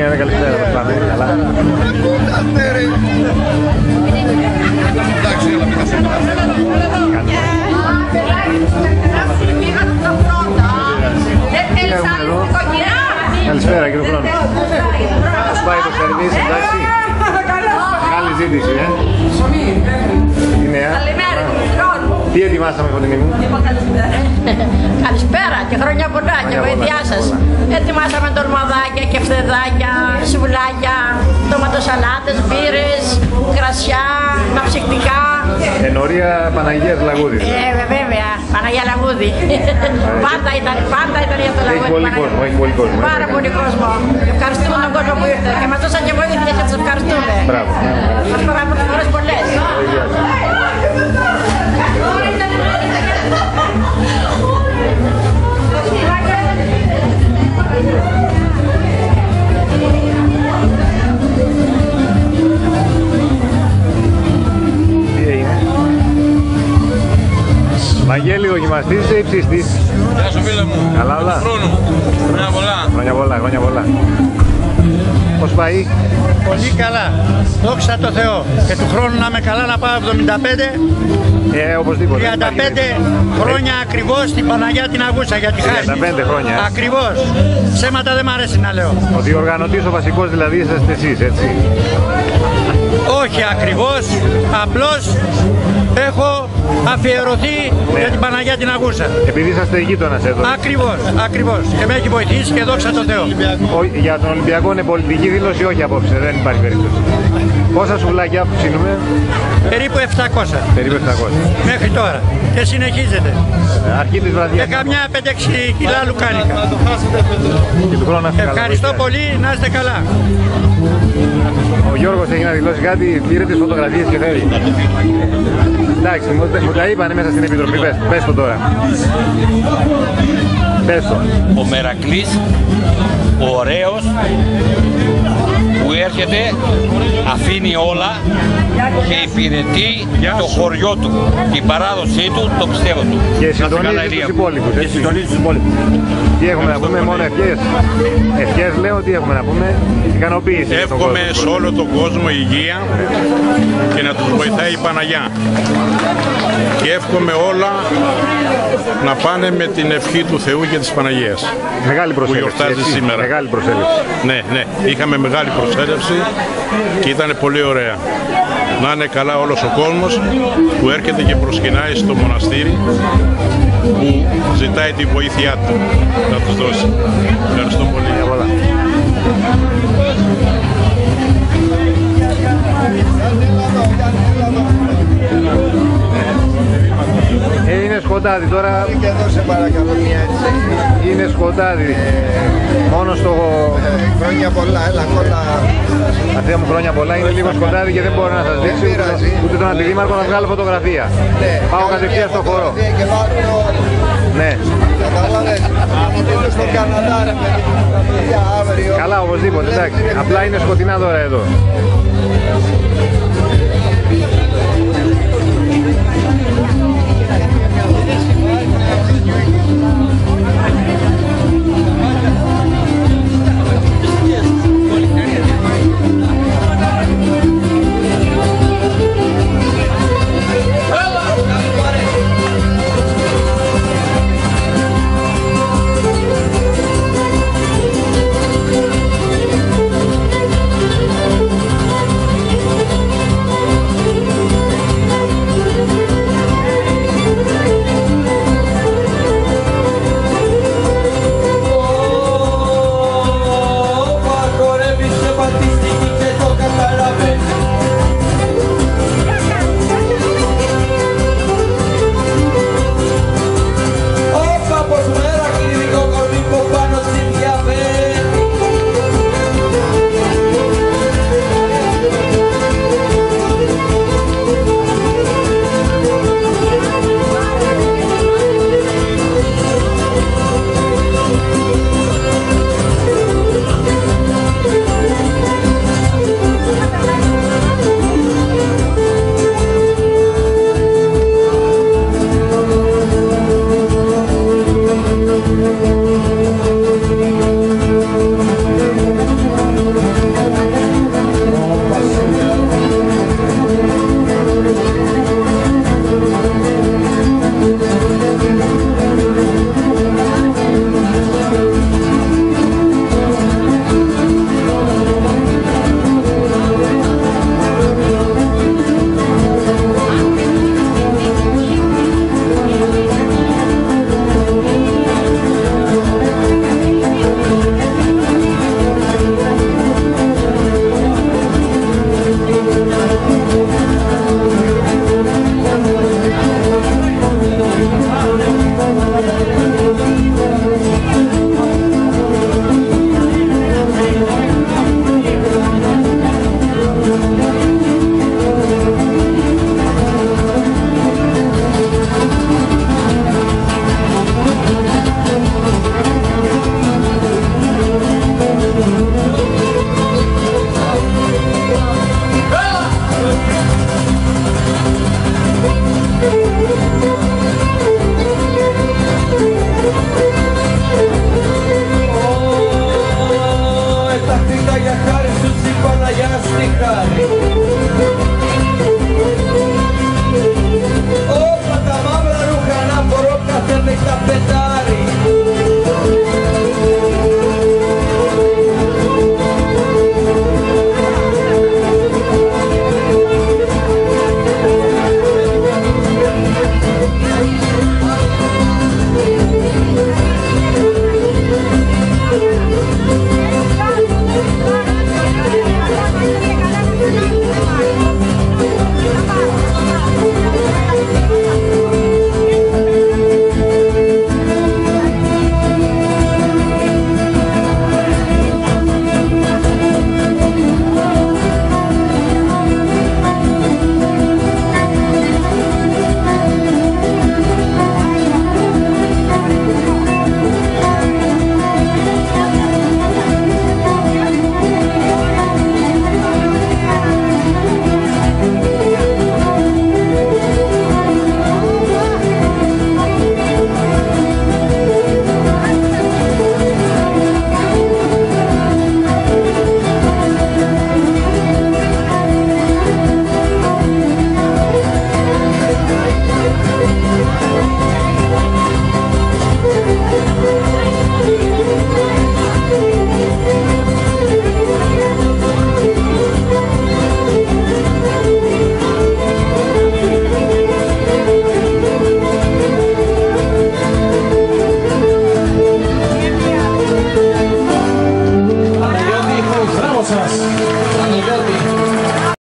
γίνεται, καλησπέρα, πώς πάμε, καλά. Εντάξει, έλα, μην καλησπέρα κύριε Χρόνο. Πώς πάει το σερβίς, εντάξει. Καλή ζήτηση, Η νέα. Τι ετοιμάσαμε κοντινή μου? Καλησπέρα και χρόνια πολλά και βοήθειά σας. Ετοιμάσαμε τολμαδάκια και φθεδάκια, σουβλάκια, τοματοσαλάτες, μπύρες, κρασιά, ναψυκτικά. Ενωρία Παναγίας Λαγούδης. Βέβαια, Παναγία Λαγούδη. Πάντα ήταν για το Λαγούδη. Έχει πολύ κόσμο. Πάρα πολύ κόσμο. Ευχαριστούμε τον κόσμο που ήρθε και μας δώσαν και βοήθεια και τους ευχαριστούμε. Μπράβο. Μας πάγαμε φορές πολλές. Βαγγέλη, δοκιμαστής ή υψιστής? Γεια σου φίλε μου. Καλά όλα. Χρόνου. Χρόνια πολλά. Χρόνια πολλά. Πώς πάει? Πολύ καλά. Δόξα τω Θεώ. Και του χρόνου να είμαι καλά, να πάω 75. Οπωσδήποτε. 35 χρόνια ακριβώς στην Παναγιά την Αγούσα για τη χάρη. 35 χρόνια. Ακριβώς. Ψέματα δεν μ' αρέσει να λέω. Ο διοργανωτής, ο βασικός δηλαδή είσαστε εσείς, έτσι? Όχι ακριβώς. Απλώς έχω αφιερωθεί για την Παναγιά την Αγούσα. Επειδή είσαστε γείτονας εδώ. Ακριβώς. Και με έχει βοηθήσει και δόξα τω Θεώ. Για τον Ολυμπιακό είναι πολιτική δήλωση, όχι απόψε, δεν υπάρχει περίπτωση. Πόσα σουβλάκια ψήνουμε? Περίπου 700. Περίπου 700. Μέχρι τώρα. Και συνεχίζεται. Αρχή της βραδιάς. Και καμιά 5-6 κιλά λουκάνικα. Και του χρόνου να είστε καλά. Ευχαριστώ πολύ, να είστε καλά. Ο Γιώργος έχει να δηλώσει κάτι, πήρε τις φωτογραφίες και φεύγει. Εντάξει, μου τα είπανε μέσα στην Επιτροπή, πες το τώρα. Πες το. Ο Μερακλής, ο ωραίος, που έρχεται, αφήνει όλα και υπηρετεί το χωριό του, την παράδοσή του, το πιστεύω του. Και συντονίζει τους υπόλοιπους. Τι έχουμε να πούμε, μόνο ευχές? Ευχές λέω, τι έχουμε να πούμε? Ικανοποίηση. Εύχομαι σε όλο τον κόσμο υγεία και να τους βοηθάει η Παναγιά. Και εύχομαι όλα να πάνε με την ευχή του Θεού και της Παναγίας. Μεγάλη προσέλευση. Που γιορτάζει σήμερα. Μεγάλη προσέλευση. Ναι, είχαμε μεγάλη προσέλευση και ήταν πολύ ωραία. Να είναι καλά όλος ο κόσμος που έρχεται και προσκυνάει στο μοναστήρι, που ζητάει τη βοήθειά του να τους δώσει. Ευχαριστώ πολύ. Είναι σκοτάδι τώρα. Και δώσε παρακαλώ μια έτσι. Είναι σκοτάδι. Μόνο στο... Χρόνια πολλά, έλα κόλλα. Αθήνα μου, χρόνια πολλά. Είναι λίγο σκοτάδι και δεν μπορώ να σας δείξω ούτε τον αντιδήμαρχο να βγάλω φωτογραφία. Πάω κατευθείαν στο χώρο. Ναι. Κατάλαβες. Στο Καναδά ρε με την φωτογραφία αύριο. Καλά, οπωσδήποτε, εντάξει. Απλά είναι σκοτεινά τώρα εδώ.